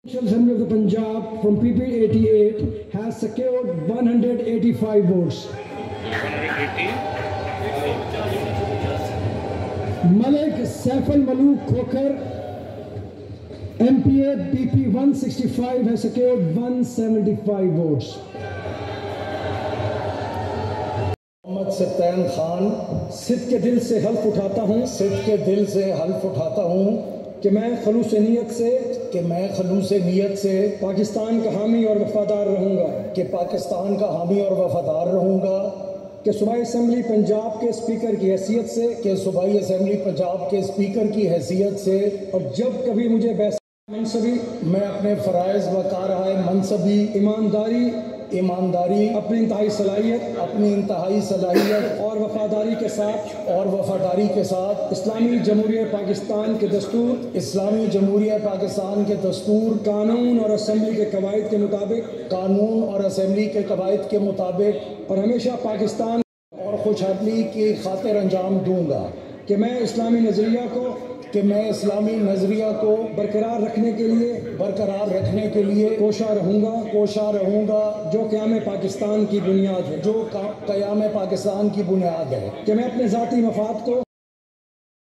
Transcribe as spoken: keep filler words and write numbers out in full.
Assembly of the Punjab from P P eighty-eight has secured one hundred eighty-five votes. Malik Saiful Malook Khokhar, M P A B P one sixty-five, has secured one hundred seventy-five votes. محمد سبطین خان صدق کے دل سے حلف اٹھاتا ہوں صدق کے دل سے حلف اٹھاتا ہوں کہ میں خلوص نیت سے کہ میں خلوص نیت سے پاکستان کا حامی اور وفادار رہوں گا کہ پاکستان کا حامی اور وفادار رہوں گا کہ صوبائی اسمبلی پنجاب کے اسپیکر کی حیثیت سے کہ صوبائی اسمبلی پنجاب کے اسپیکر کی حیثیت سے اور جب کبھی مجھے بحث منصبی میں اپنے فرائض و کارہائے منصبی ایمانداری ایمانداری اپنی انتہائی صلاحیت اپنی انتہائی صلاحیت اور وفاداری کے ساتھ اور وفاداری کے ساتھ اسلامی جمہوریہ پاکستان کے دستور اسلامی جمہوریہ پاکستان کے دستور قانون اور اسمبلی کے قواعد کے مطابق قانون اور اسمبلی کے قواعد کے مطابق اور ہمیشہ پاکستان اور خوشحالی کی خاطر انجام دوں گا کہ میں اسلامی نظریہ کو کہ میں اسلامی نظریہ کو برقرار رکھنے کے لیے برقرار رکھنے کے لیے کوشاں رہوں گا کوشاں رہوں گا جو قیام پاکستان کی بنیاد ہے جو قیام پاکستان کی بنیاد ہے کہ میں اپنے ذاتی مفاد کو